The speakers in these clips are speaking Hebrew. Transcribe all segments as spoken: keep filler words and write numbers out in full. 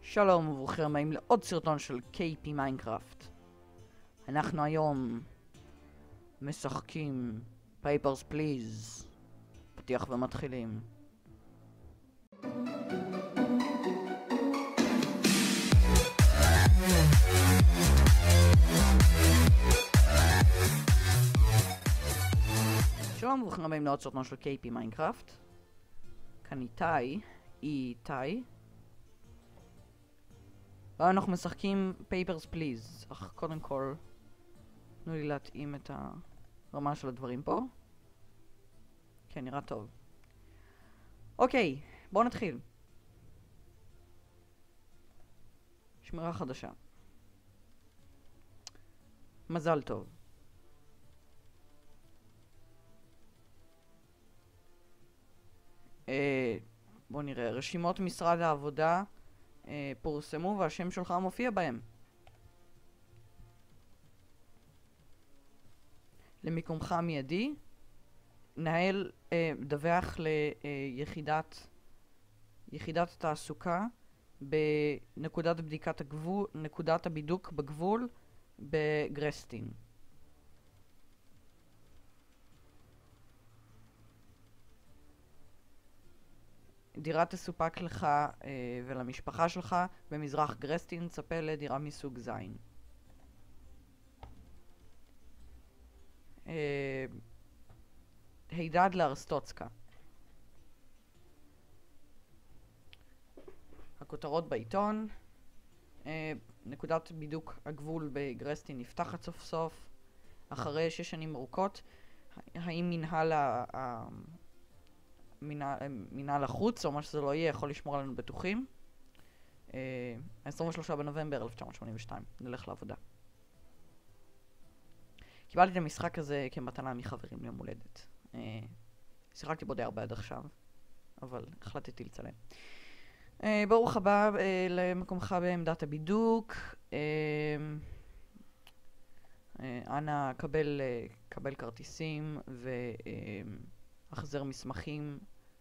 שלום וברוכים הבאים לעוד סרטון של קיי פי מיינקראפט. אנחנו היום משחקים פייפרס פליז. פתיח ומתחילים. שלום וברוכים הבאים לעוד סרטון של קיי פי מיינקראפט. כאן איתי, איתי. ואנחנו משחקים פייפרס פליז, אך קודם כל תנו לי להתאים את הרמה של הדברים פה. כן, נראה טוב. אוקיי, בואו נתחיל. שמירה חדשה. מזל טוב. אה, בואו נראה, רשימות משרד העבודה אה, פורסמו והשם שלך מופיע בהם. למיקומך המיידי, נהל, אה, דווח ליחידת יחידת התעסוקה בנקודת בדיקת הגבול, נקודת הבידוק בגבול בגרסטין. דירה תסופק לך אה, ולמשפחה שלך במזרח גרסטין, צפה לדירה מסוג זין. אה, הידד לארסטוצקה. הכותרות בעיתון. אה, נקודת בידוק הגבול בגרסטין נפתחת סוף סוף אחרי שש שנים ארוכות. האם מנהל ה... ה מנהל החוץ, או מה שזה לא יהיה, יכול לשמור עלינו בטוחים. עשרים ושלושה בנובמבר אלף תשע מאות שמונים ושתיים. נלך לעבודה. קיבלתי את המשחק הזה כמתנה מחברים ליום הולדת. שיחקתי בו די הרבה עד עכשיו, אבל החלטתי לצלם. ברוך הבא למקומך בעמדת הבידוק. אנא קבל, קבל כרטיסים ו... החזר מסמכים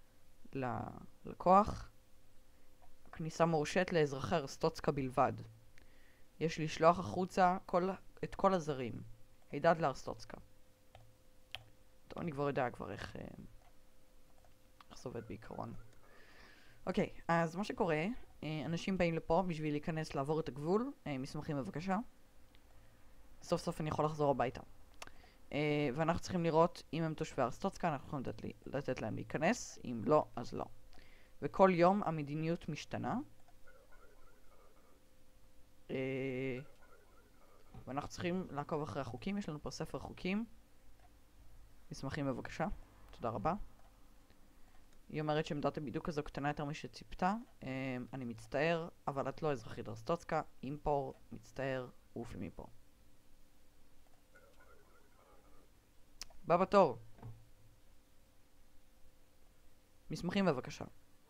ללקוח. כניסה מורשית לאזרחי ארסטוצקה בלבד. יש לשלוח החוצה כל, את כל הזרים. הידד לארסטוצקה. טוב, אני כבר יודע כבר איך, איך זה עובד בעיקרון. אוקיי, אז מה שקורה, אנשים באים לפה בשביל להיכנס לעבור את הגבול. מסמכים בבקשה. סוף סוף אני יכול לחזור הביתה. Uh, ואנחנו צריכים לראות אם הם תושבי ארסטוצקה, אנחנו יכולים לתת, לי, לתת להם להיכנס, אם לא, אז לא. וכל יום המדיניות משתנה. Uh, ואנחנו צריכים לעקוב אחרי החוקים, יש לנו פה ספר חוקים. מסמכים בבקשה, תודה רבה. היא אומרת שעמדת הבידוק הזו קטנה יותר משציפתה. Uh, אני מצטער, אבל את לא אזרחית ארסטוצקה. אימפור, מצטער, אופי מפה. בא בתור. מסמכים בבקשה.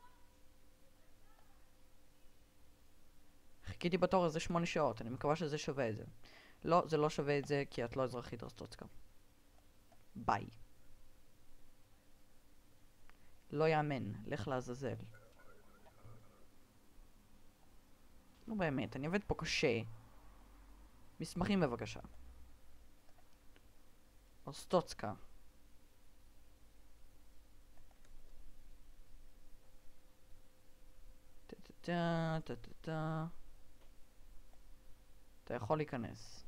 חיכיתי בתור איזה שמונה שעות, אני מקווה שזה שווה את זה. לא, זה לא שווה את זה כי את לא אזרחית ארסטוצקה. ביי. לא יאמן, לך לעזאזל. נו באמת, אני עובד פה קשה. מסמכים בבקשה. ארסטוצקה. טה-טה-טה, טה-טה-טה. אתה יכול להיכנס.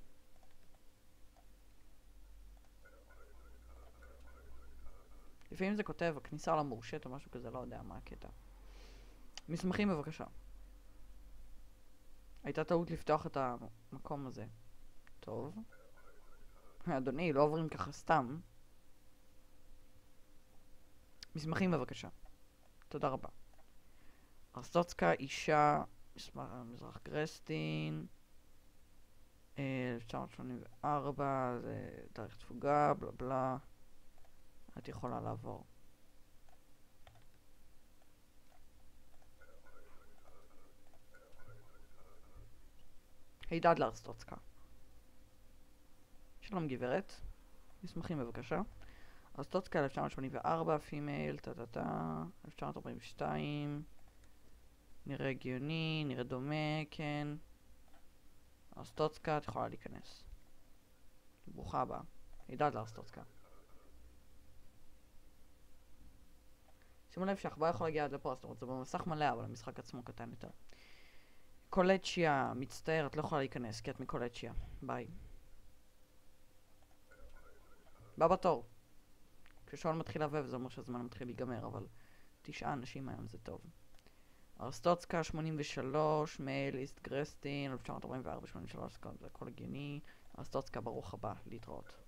לפעמים זה כותב הכניסה למורשת או משהו כזה, לא יודע מה הקטע. מסמכים בבקשה. הייתה טעות לפתוח את המקום הזה. טוב. אדוני, לא עוברים ככה סתם. מסמכים בבקשה. תודה רבה. ארסטוצקה, אישה, מזרח גרסטין, אלף תשע מאות שמונים וארבע, זה תאריך תפוגה, בלה בלה. את יכולה לעבור. הידד לארסטוצקה. שלום גברת, מסמכים בבקשה. ארסטוצקה אלף תשע מאות שמונים וארבע, פימייל, טה טה טה, אלף תשע מאות ארבעים ושתיים, נראה הגיוני, נראה דומה, כן. ארסטוצקה, את יכולה להיכנס. ברוכה הבאה. הידד לארסטוצקה. שימו לב שהחברה יכולה להגיע עד לפה, זאת אומרת, זה במסך מלא, אבל המשחק עצמו קטן יותר. קולצ'יה, מצטער, את לא יכולה להיכנס, כי את מקולצ'יה. ביי. בא בתור. כששעון מתחיל לבב, זה אומר שהזמן מתחיל להיגמר, אבל תשעה אנשים היום זה טוב. ארסטוצקה, שמונים ושלוש, מייל, איסט גרסטין, אלף תשע מאות ארבעים וארבע, שמונים ושלוש, זה הכל הגיוני. ארסטוצקה, ברוך הבא, להתראות.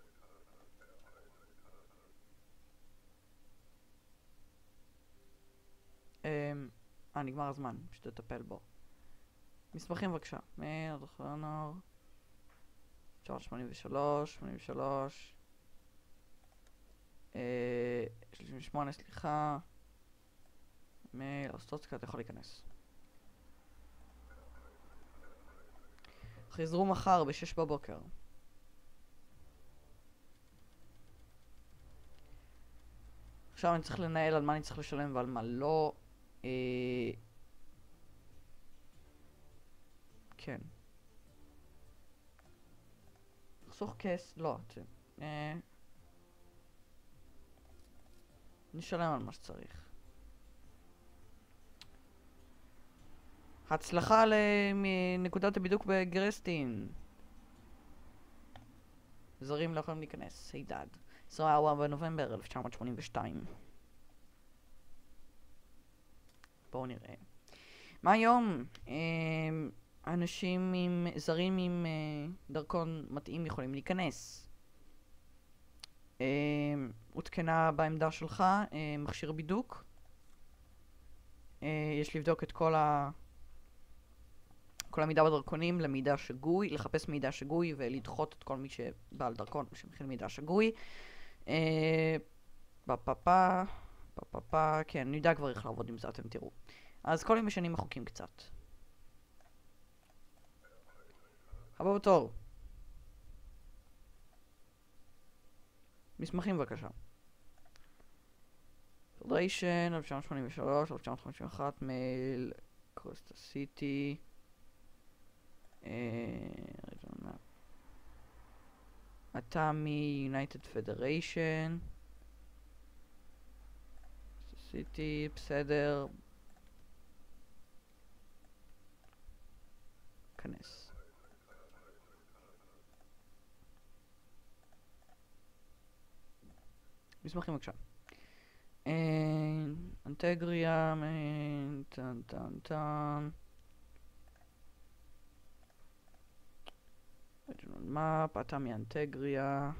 אה, נגמר הזמן, פשוט תטפל בו. מסמכים בבקשה. מייל, דוכלנור, שמונים ושלוש, שמונים ושלוש, שלושים ושמונה, סליחה. מייל, ארסטוצקה, אתה יכול להיכנס. חזרו מחר בשש בבוקר. עכשיו אני צריך לנהל על מה אני צריך לשלם ועל מה לא. אה... כן. לחסוך כס, לא. אה... נשלם על מה שצריך. הצלחה לנקודת הבידוק בגרסטין. זרים לא יכולים להיכנס. הידד. עשרים וארבעה בנובמבר אלף תשע מאות שמונים ושתיים. בואו נראה. מה היום? אה, אנשים עם... זרים עם אה, דרכון מתאים יכולים להיכנס. אה, הותקנה בעמדה שלך אה, מכשיר בידוק. אה, יש לבדוק את כל ה... כל המידע בדרכונים למידע שגוי, לחפש מידע שגוי ולדחות את כל מי שבעל דרכון שמכיל מידע שגוי. אה... פפפא, פפפא, כן, אני יודע כבר איך לעבוד עם זה, אתם תראו. אז כל יום משנים החוקים קצת. הבא בתור. מסמכים בבקשה. פדריישן, אלף תשע מאות שמונים ושלוש, אלף תשע מאות חמישים ואחת, מייל, קרוסטה סיטי. אטאמי, יונייטד פדריישן. סיטי, בסדר. כנס. מסמכים בבקשה. אנטגריה, טן טן טן. מפ, אטאמי אנטגריה.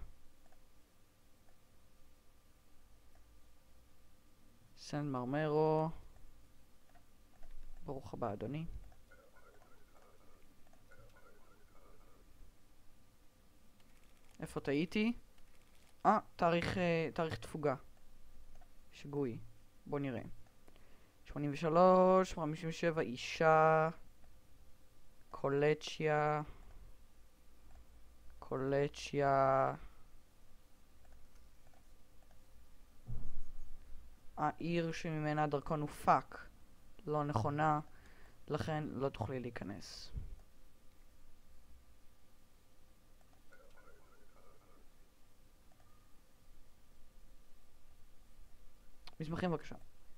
סן מרמרו. ברוך הבא אדוני. איפה טעיתי? אה, תאריך, תאריך תפוגה. שגוי. בוא נראה. שמונים ושלוש, חמישים ושבע, אישה. קולצ'יה. קולצ'יה. העיר שממנה הדרכון הופק לא נכונה, לכן לא תוכלי להיכנס. מסמכים בבקשה.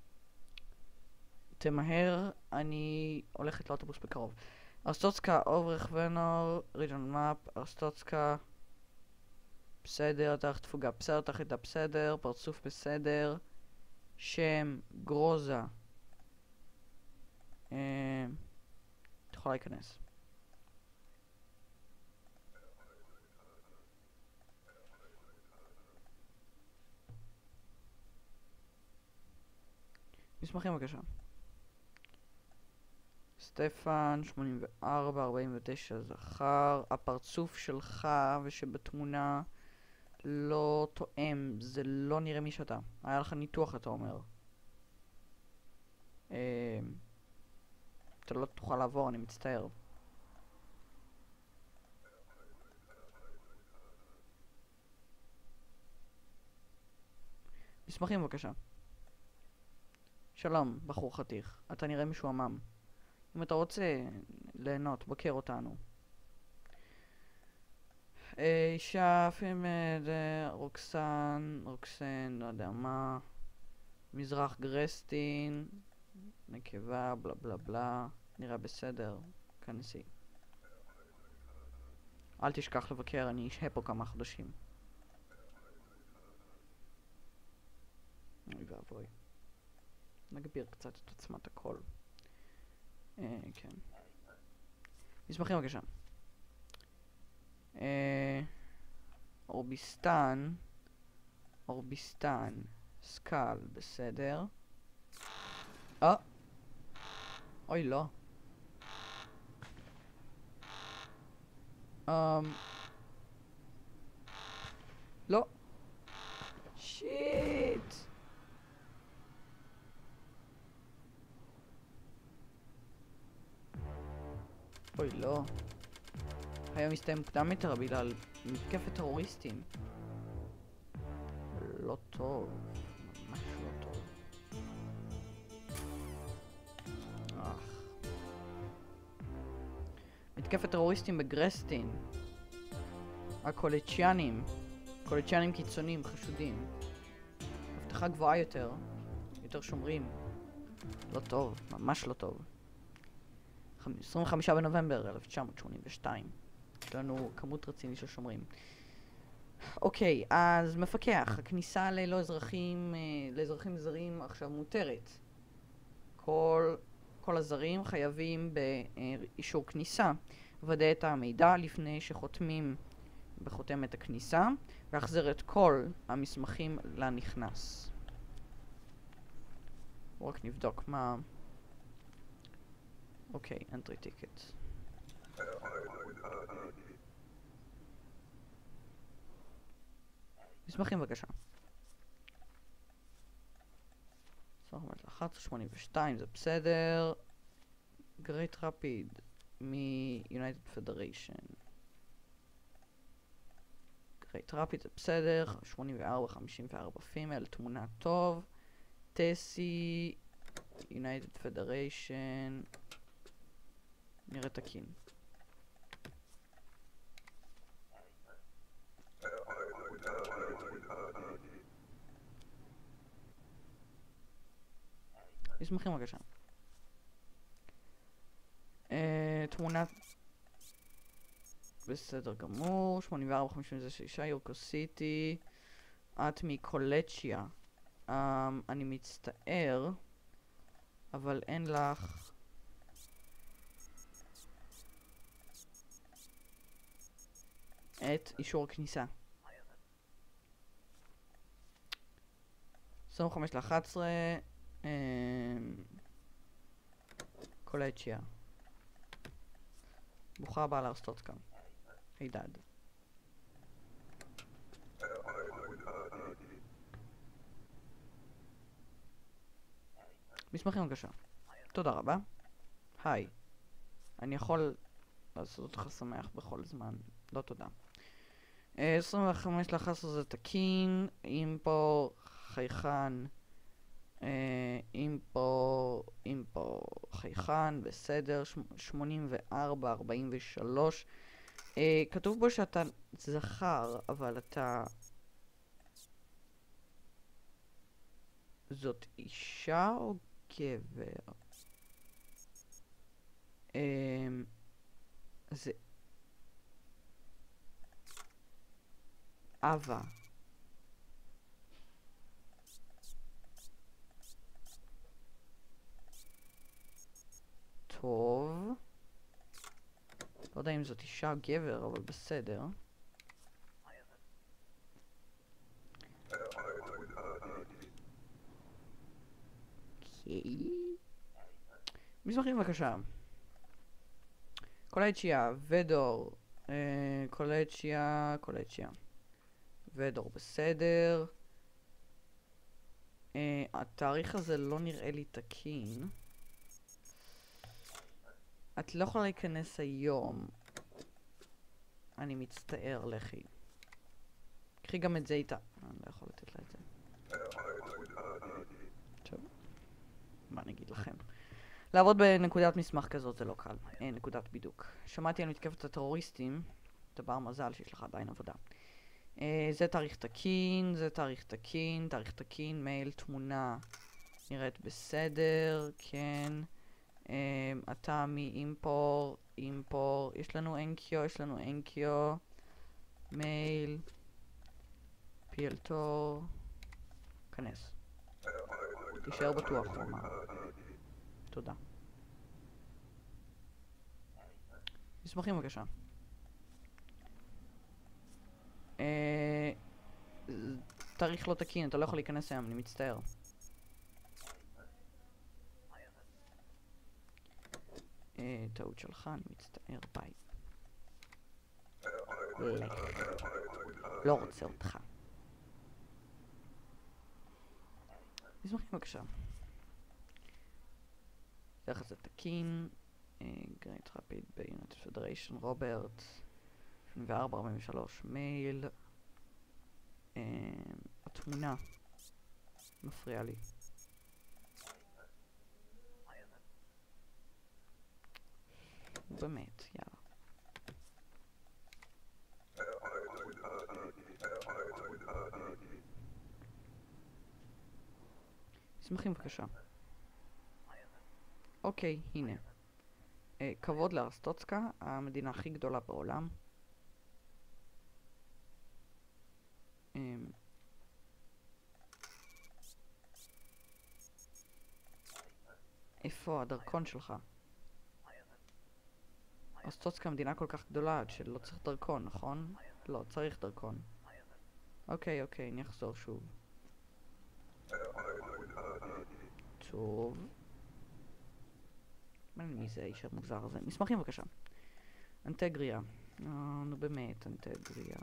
תמהר, אני הולכת לאוטובוס בקרוב. ארסטוצקה, אוברך ונור, ריג'ון מאפ, ארסטוצקה. בסדר, תאריך תפוגה בסדר, תאריך לידה בסדר, פרצוף בסדר. שם, גרוזה. אה... את יכולה להיכנס. מסמכים בבקשה. סטפן, שמונים וארבע, ארבעים ותשע, זכר. הפרצוף שלך ושבתמונה לא תואם, זה לא נראה מי שאתה. היה לך ניתוח, אתה אומר. אה, אתה לא תוכל לעבור, אני מצטער. מסמכים בבקשה. שלום, בחור חתיך. אתה נראה משועמם. אם אתה רוצה ליהנות, בקר אותנו. אישה, פימד, רוקסן, רוקסן, לא יודע מה. מזרח גרסטין, נקבה, בלה בלה בלה. נראה בסדר. כנסי. אל תשכח לבקר, אני אשהה פה כמה חודשים. אוי ואבוי. נגביר קצת את עוצמת הכל. אה, כן. מסמכים בבקשה. אה, אורביסטן. אורביסטן. סקל, בסדר. אה! אוי, לא. אמ... לא. שיט! אוי, לא. היום מסתיים מוקדם יותר בגלל מתקפת טרוריסטים. לא טוב. ממש לא טוב. אך. מתקפת טרוריסטים בגרסטין. הקולצ'יאנים. קולצ'יאנים קיצוניים, חשודים. הבטחה גבוהה יותר. יותר שומרים. לא טוב. ממש לא טוב. עשרים וחמישה בנובמבר אלף תשע מאות שמונים ושתיים. יש לנו כמות רצינית של שומרים. אוקיי, אז מפקח. הכניסה ללא אזרחים, לאזרחים זרים עכשיו מותרת. כל, כל הזרים חייבים באישור כניסה. ודא את המידע לפני שחותמים בחותמת הכניסה, והחזר את כל המסמכים לנכנס. רק נבדוק מה... אוקיי, entry ticket. מסמכים בבקשה. אחת עשרה שמונים ושתיים זה בסדר. Great Rapid מ-United Federation. Great Rapid זה בסדר. שמונים וארבע חמישים וארבע פימל, תמונה טוב. טסי United Federation נראה תקין. מסמכים בבקשה. אה, תמונה בסדר גמור. שמונים וארבע חמישים ושש יורקו סיטי. את מקולצ'יה. um, אני מצטער, אבל אין לך את אישור הכניסה. עשרים וחמש לאחת עשרה קולצ'יה. ברוכה הבאה לארסטוצקה. הידד. מסמכים בבקשה. תודה רבה. היי. אני יכול לעשות אותך שמח בכל זמן. לא תודה. עשרים וחמש לאחת עשרה זה תקין. אימפו חייכן. אימפו אימפו חייכן. בסדר. שמונים וארבע ארבעים ושלוש. כתוב בו שאתה זכר, אבל אתה... זאת אישה או גבר? אמ... זה... אבא. טוב. לא יודע אם זאת אישה או גבר, אבל בסדר. אוקיי. מסמכים בבקשה. קולצ'יה, ודור. אה, קולצ'יה, קולצ'יה. ודור בסדר. אה, התאריך הזה לא נראה לי תקין. את לא יכולה להיכנס היום. אני מצטער, לכי. קחי גם את זה איתה. אני לא יכול לתת לה את זה. טוב. לעבוד בנקודת מסמך כזאת זה לא קל. אין נקודת בידוק. שמעתי על מתקפת הטרוריסטים. דבר מזל שיש לך עדיין עבודה. אה, זה תאריך תקין, זה תאריך תקין, תאריך תקין, מייל, תמונה. נראית בסדר, כן. אה, אתה מאימפור, אימפור. יש לנו אנקיו, יש לנו אנקיו. מייל. פיאלטור. כנס. תישאר בטוח, הוא אמר. תודה. מסמכים בבקשה. אה, תאריך לא תקין, אתה לא יכול להיכנס היום, אני מצטער. אה, טעות שלך, אני מצטער, ביי. לך. לא רוצה אותך. מסמכים בבקשה. דרך זה תקין. גרייט רפיד ביוניט פדריישן רוברט. שמונים וארבע ארבעים ושלוש מייל. התמונה מפריעה לי. באמת, יאללה. מסמכים בבקשה. אוקיי, הנה. אה, כבוד לארסטוצקה, המדינה הכי גדולה בעולם. אה, איפה הדרכון שלך? ארסטוצקה מדינה כל כך גדולה עד שלא צריך דרכון, נכון? לא, צריך דרכון. אוקיי, אוקיי, אני אחזור שוב. טוב. מי זה האיש המוזר הזה? מסמכים בבקשה. אנטגריה. נו, נו באמת, אנטגריה.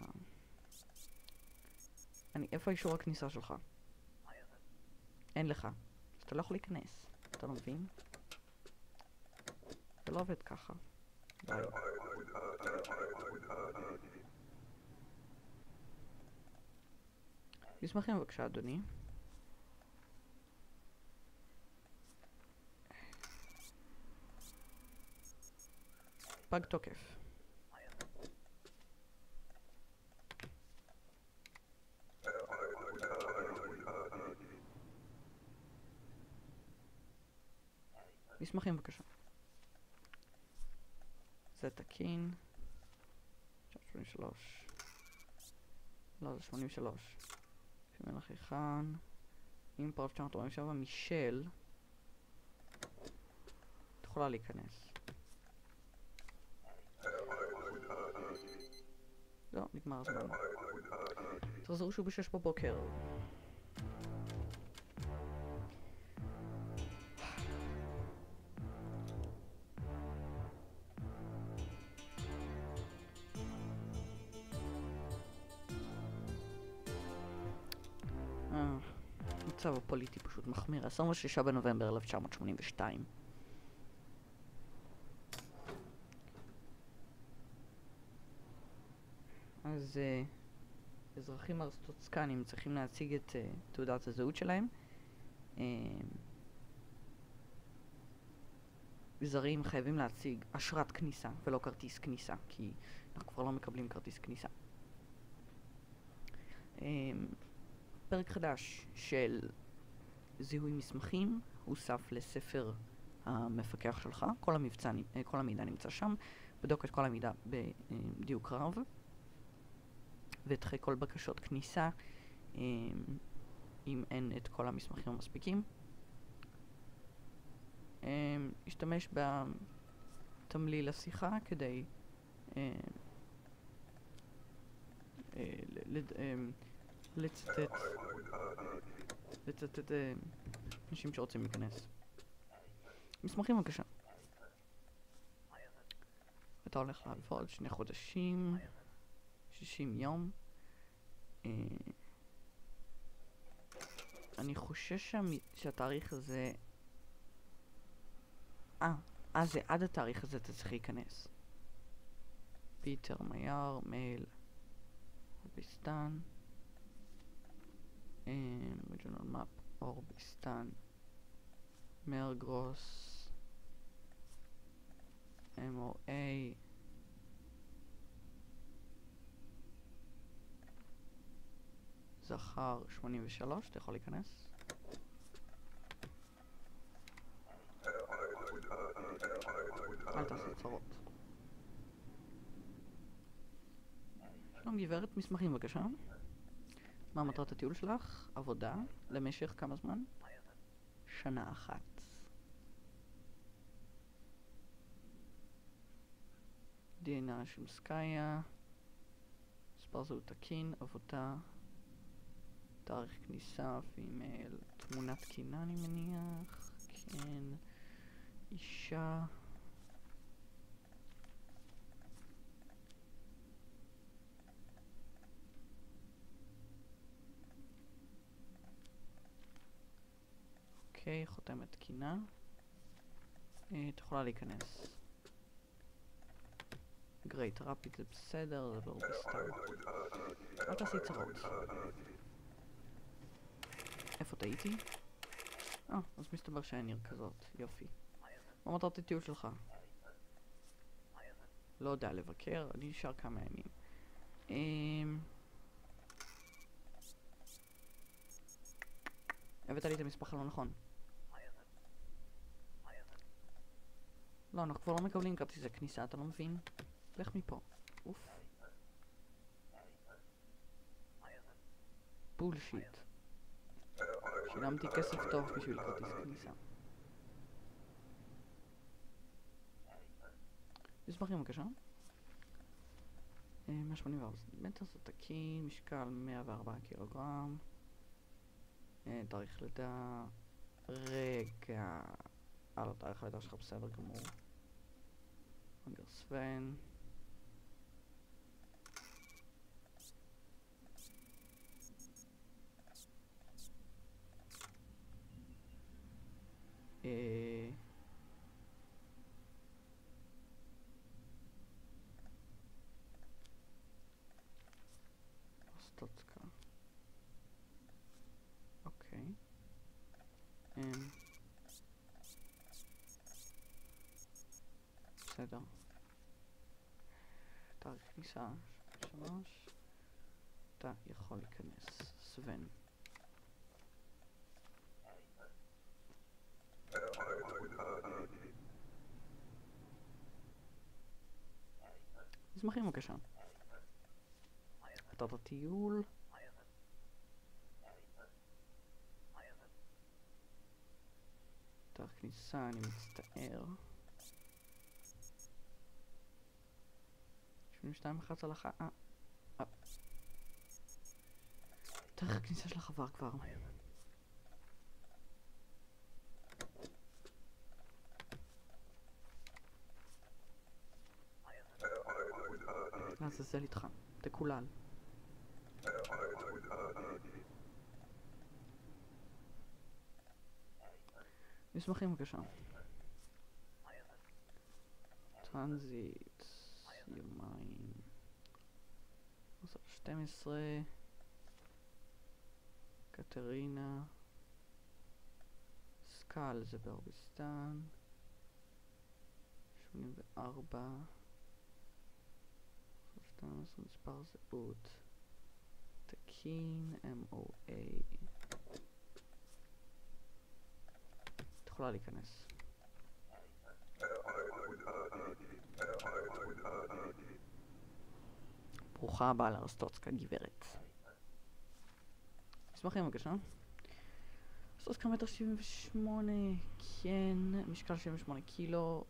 אני, איפה אישור הכניסה שלך? אין לך. אז אתה לא יכול להיכנס. אתה לא מבין? זה לא עובד ככה. ביי. מסמכים בבקשה, אדוני. פג תוקף. מסמכים בבקשה. זה תקין. שמונים ושלוש. לא, זה שמונים ושלוש. שמלך היכן. אימפרוב תשע מאות ארבעים ושבע. מישל. את יכולה להיכנס. לא, נגמר הזמן. תחזרו שוב בשש בבוקר. המצב הפוליטי פשוט מחמיר. עשרים ושישה בנובמבר אלף תשע מאות שמונים ושתיים. אז uh, אזרחים ארסטוצקנים צריכים להציג את uh, תעודת הזהות שלהם. Uh, זרים חייבים להציג אשרת כניסה ולא כרטיס כניסה, כי אנחנו כבר לא מקבלים כרטיס כניסה. Uh, פרק חדש של זיהוי מסמכים הוסף לספר המפקח שלך. כל המבצע, uh, כל המידע נמצא שם. בדוק את כל המידע בדיוק רב. ודחי כל בקשות כניסה, אם אין את כל המסמכים המספיקים. השתמש בתמליל השיחה כדי לצטט לצטט אנשים שרוצים להיכנס. מסמכים בבקשה. אתה הולך לעבוד שני חודשים, שישים יום. אני חושש שהתאריך הזה... אה, אה זה עד התאריך הזה אתה צריך להיכנס. פיטר מייר, מייל, אורביסטן, ריג'ונל מאפ, אורביסטן, מרגרוס, אם או איי. זכר שמונים ושלוש, אתה יכול להיכנס. אל תעשי צרות. שלום גברת, מסמכים בבקשה. מה מטרת הטיול שלך? עבודה. למשך כמה זמן? שנה אחת. די אן איי שמסקאיה. מספר זהות תקין, עבודה. תאריך כניסה, פימייל, תמונת תקינה אני מניח. כן. אישה. אוקיי, חותמת תקינה. את יכולה להיכנס. גרייט, רפיד זה בסדר, זה לא בסדר. אל תעשי צרות. איפה טעיתי? אה, אז מסתבר שאין עיר כזאת, יופי. מה מטרת הטיול שלך? לא יודע לבקר, אני נשאר כמה ימים. אממ... הבאת לי את המספר הלא נכון. לא, אנחנו כבר לא מקבלים כרטיסי כניסה, אתה לא מבין? לך מפה. אוף. בולשיט. שילמתי כסף טוב בשביל כרטיס כניסה. מסמכים בבקשה. מאה שמונים וארבע סנטימטר, זה תקין, משקל מאה וארבעה קילוגרם. תאריך לידה... רגע... אה לא, תאריך לידה שלך בסדר גמור. אנגר סוון. אה... סטוצקה. אוקיי. אמ... בסדר. תאריך כניסה שלוש. אתה יכול להיכנס. סוון. מסמכים בבקשה. מטרת הטיול. תאריך כניסה, אני מצטער. שמונים ושתיים אחת הלכה. אה. אה. תאריך הכניסה שלך עבר כבר. לעזאזל איתך, תקולל. מסמכים בבקשה. טרנזיט, יומיים. שתים עשרה. קטרינה. סקל זה באורביסטן. שמונים וארבע. שתים עשרה מספר זהות. תקין, אם או איי. את יכולה להיכנס. ברוכה הבאה לארסטוצקה, גברת. מסמכים בבקשה. ארסטוצקה מטר שבעים ושמונה, כן, משקל שבעים ושמונה קילו.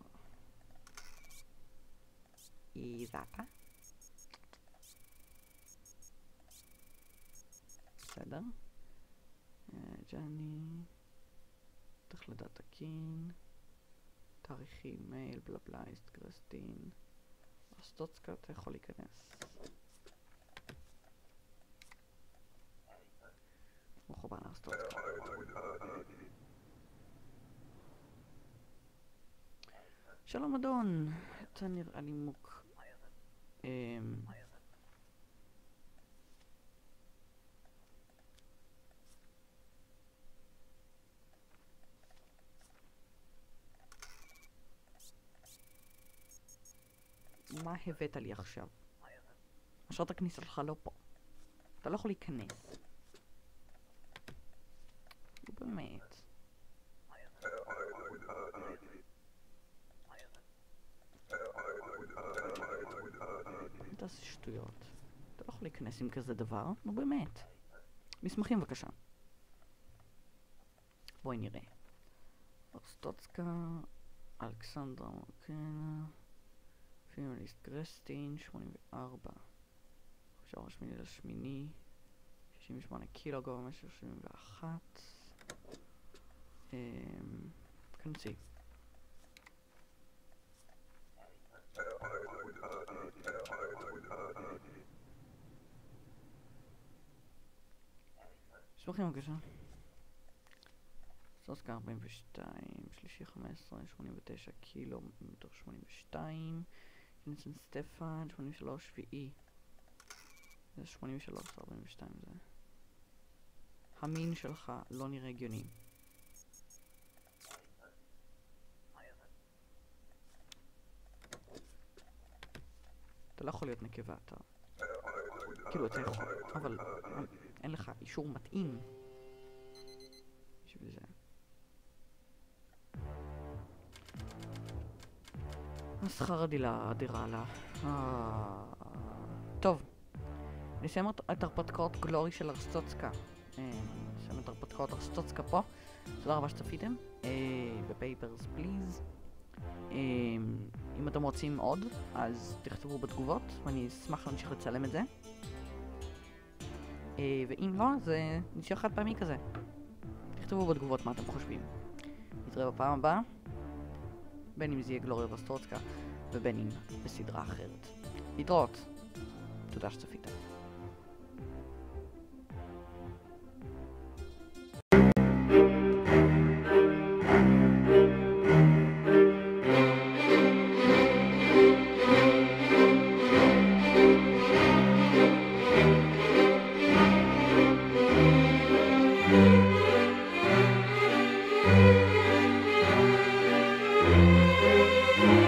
זה אתה? בסדר. ג'ני. תאריך לידה תקין. תאריכי מייל, בלה בלה, איסטגרסטין. ארסטוצקה, אתה יכול להיכנס. ברוך הבא לארסטוצקה. שלום אדון, אתה נראה לי מוק. אמ... מה הבאת לי עכשיו? אשרת הכניסה שלך לא פה. אתה לא יכול להיכנס. באמת. אל תעשה שטויות. אתה לא יכול להיכנס עם כזה דבר? נו באמת. מסמכים בבקשה. בואי נראה. ארסטוצקה, אלכסנדרה מרקנה, פימליסט גרסטין, שמונים וארבע. שער השמיני לשמיני, שישים ושמונה קילו, גובה משהו שבעים ואחת. כנסי. מסמכים בבקשה. סוסקה ארבעים ושתיים, שלישי חמש עשרה, שמונים ותשע קילו, מטר שמונים ושתיים. יונסן סטפן, שמונים ושלוש, שביעי. זה שמונים ושלוש, ארבעים ושתיים זה. המין שלך לא נראה הגיוני. אתה לא יכול להיות נקבה, אתה... כאילו אתה יכול, אבל אין לך אישור מתאים בשביל זה. השכר הדירה, הדירה לה. טוב. נסיים את הרפתקאות גלורי של ארסטוצקה. נסיים את הרפתקאות ארסטוצקה פה. תודה רבה שצפיתם. בפייפרס פליז. אם אתם רוצים עוד, אז תכתבו בתגובות, ואני אשמח להמשיך לצלם את זה. ואם לא, אז נשאר חד פעמי כזה. תכתבו בתגובות מה אתם חושבים. נתראה בפעם הבאה, בין אם זה יהיה גלורי ארסטוצקה, ובין אם בסדרה אחרת. להתראות. תודה שצפיתם. Thank you.